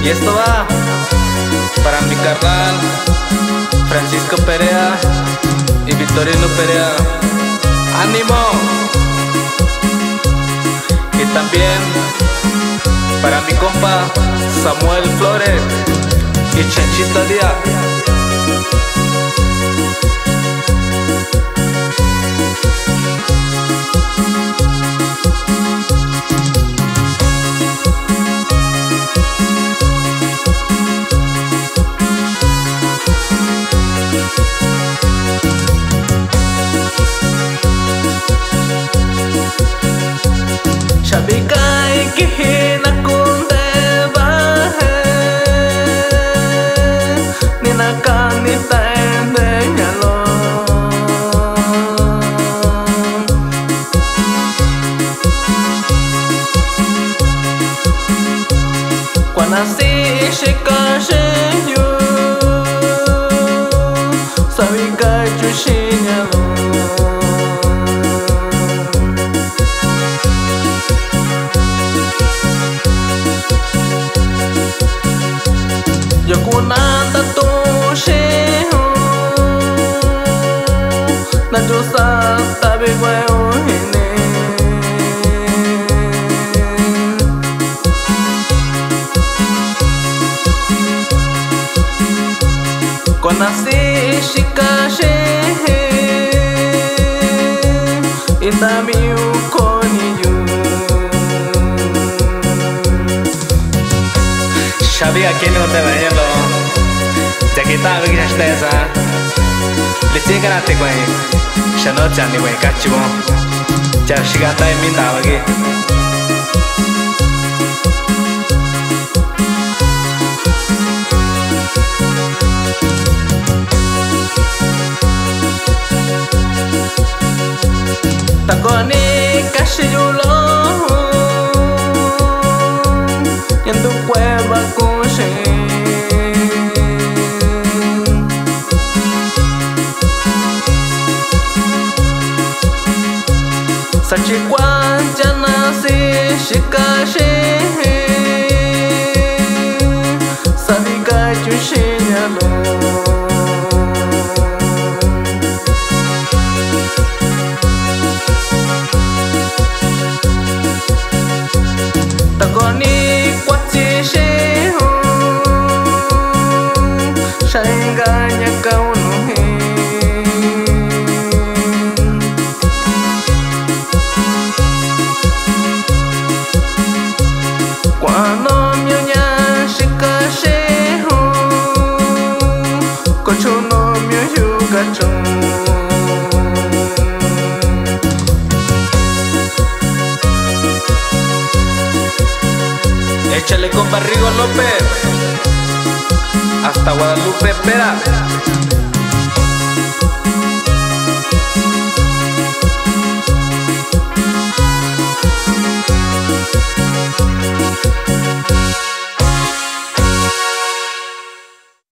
Y esto va para mi carnal Francisco Perea y Victorino Perea. ¡Ánimo! Y también para mi compa Samuel Flores y Chanchito Díaz. Shabikai kihina kunde bahe Ninakani taende nyalo Kwanasi shikashi yu Sabikai chushi nyalo Yokunanda tosheho Najusa tabi gweo hine Konasi shikashi Itami ukoni yu Sabía que no te veía ya que estaba aquí hasta esa le llega a te güey ya no ya ni güey cachivo ya llega hasta en mi nave aquí Takoni kashiyulo Yendo cueva kushe Sachikwan janasi shikashi Sabiga chushinyalo Takoni kwatishiho Shainganya kaunuhi Kwano myonya shikashiho Kochuno myoyugacho Échale con Barrigo López hasta Guadalupe Pera.